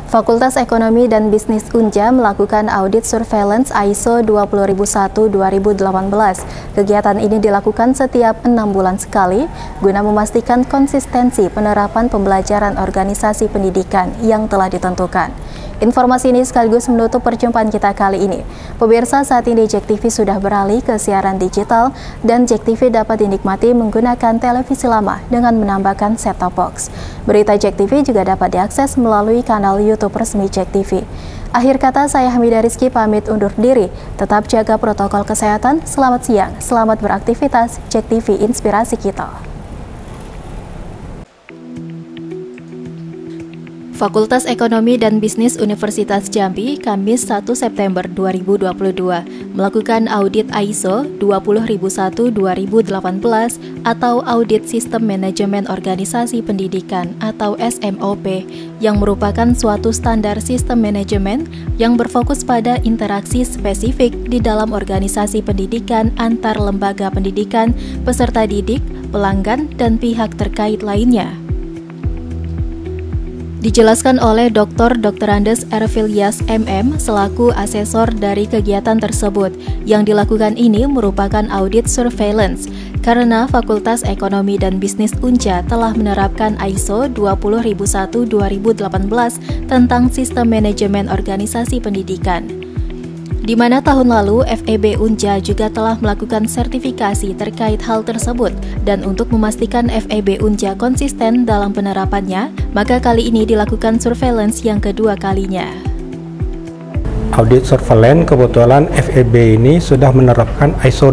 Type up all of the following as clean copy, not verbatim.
Fakultas Ekonomi dan Bisnis Unja melakukan audit surveillance ISO 20001-2018. Kegiatan ini dilakukan setiap 6 bulan sekali guna memastikan konsistensi penerapan pembelajaran organisasi pendidikan yang telah ditentukan. Informasi ini sekaligus menutup perjumpaan kita kali ini. Pemirsa, saat ini JEK TV sudah beralih ke siaran digital dan JEK TV dapat dinikmati menggunakan televisi lama dengan menambahkan set-top box. Berita JEK TV juga dapat diakses melalui kanal YouTube resmi JEK TV. Akhir kata, saya Hamidah Rizky pamit undur diri. Tetap jaga protokol kesehatan. Selamat siang, selamat beraktivitas. JEK TV, inspirasi kita. Fakultas Ekonomi dan Bisnis Universitas Jambi, Kamis 1 September 2022, melakukan audit ISO 20001-2018 atau Audit Sistem Manajemen Organisasi Pendidikan atau SMOP, yang merupakan suatu standar sistem manajemen yang berfokus pada interaksi spesifik di dalam organisasi pendidikan antar lembaga pendidikan, peserta didik, pelanggan, dan pihak terkait lainnya. Dijelaskan oleh Dr. Andes Ervilias MM selaku asesor dari kegiatan tersebut. Yang dilakukan ini merupakan audit surveillance karena Fakultas Ekonomi dan Bisnis Unja telah menerapkan ISO 20001-2018 tentang sistem manajemen organisasi pendidikan, di mana tahun lalu FEB Unja juga telah melakukan sertifikasi terkait hal tersebut. Dan untuk memastikan FEB Unja konsisten dalam penerapannya, maka kali ini dilakukan surveillance yang kedua kalinya. Audit surveillance kebetulan FEB ini sudah menerapkan ISO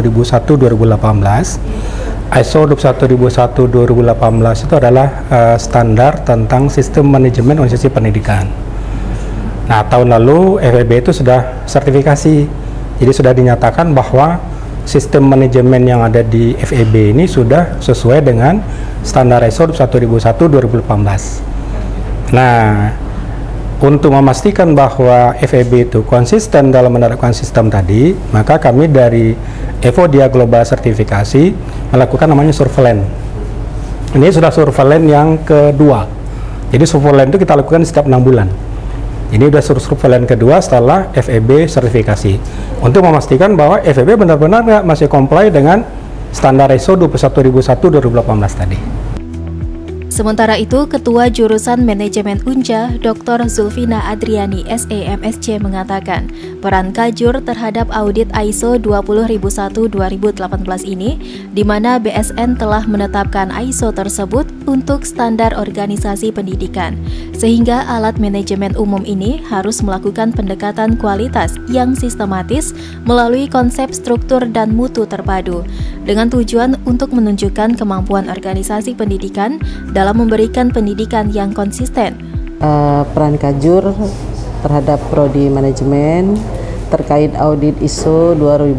21001-2018. ISO 21001-2018 itu adalah standar tentang sistem manajemen organisasi pendidikan. Nah, tahun lalu FEB itu sudah sertifikasi, jadi sudah dinyatakan bahwa sistem manajemen yang ada di FEB ini sudah sesuai dengan standar ISO 20001-2018. Nah, untuk memastikan bahwa FEB itu konsisten dalam menerapkan sistem tadi, maka kami dari Evodia Global Sertifikasi melakukan namanya surveillance. Ini sudah surveillance yang kedua. Jadi surveillance itu kita lakukan setiap 6 bulan. Ini sudah surveillance kedua setelah FEB sertifikasi untuk memastikan bahwa FEB benar-benar masih comply dengan standar ISO 21001-2018 tadi. Sementara itu, Ketua Jurusan Manajemen Unja, Dr. Zulfina Adriani, SEMSC, mengatakan peran Kajur terhadap audit ISO 20001-2018 ini, di mana BSN telah menetapkan ISO tersebut untuk standar organisasi pendidikan, sehingga alat manajemen umum ini harus melakukan pendekatan kualitas yang sistematis melalui konsep struktur dan mutu terpadu, dengan tujuan untuk menunjukkan kemampuan organisasi pendidikan dalam memberikan pendidikan yang konsisten. Peran Kajur terhadap prodi manajemen terkait audit ISO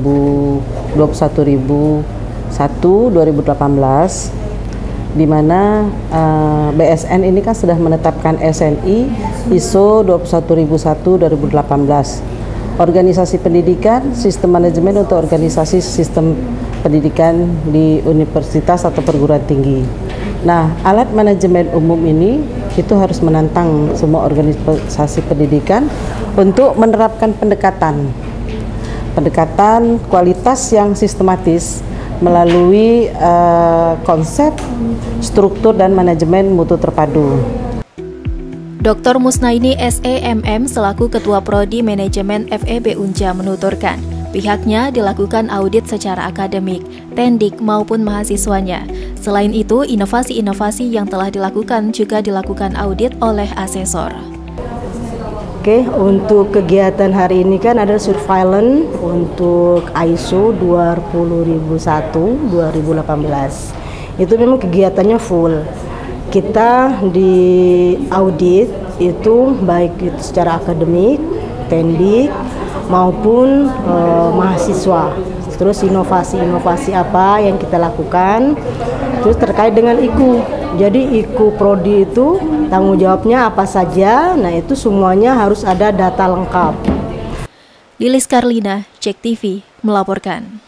20001-2018, di mana BSN ini kan sudah menetapkan SNI ISO 21001-2018. Organisasi pendidikan, sistem manajemen untuk organisasi sistem pendidikan di universitas atau perguruan tinggi. Nah, alat manajemen umum ini itu harus menantang semua organisasi pendidikan untuk menerapkan pendekatan kualitas yang sistematis melalui konsep, struktur, dan manajemen mutu terpadu. Dr. Musnaini SEMM selaku Ketua Prodi Manajemen FEB Unja menuturkan, pihaknya dilakukan audit secara akademik, tendik maupun mahasiswanya. Selain itu, inovasi-inovasi yang telah dilakukan juga dilakukan audit oleh asesor. Oke, untuk kegiatan hari ini kan ada surveillance untuk ISO 20001-2018. Itu memang kegiatannya full. Kita di audit itu baik itu secara akademik, tendik, maupun mahasiswa. Terus inovasi apa yang kita lakukan, terus terkait dengan IKU. Jadi IKU Prodi itu tanggung jawabnya apa saja, nah itu semuanya harus ada data lengkap. Lilis Karlina, JEK TV, melaporkan.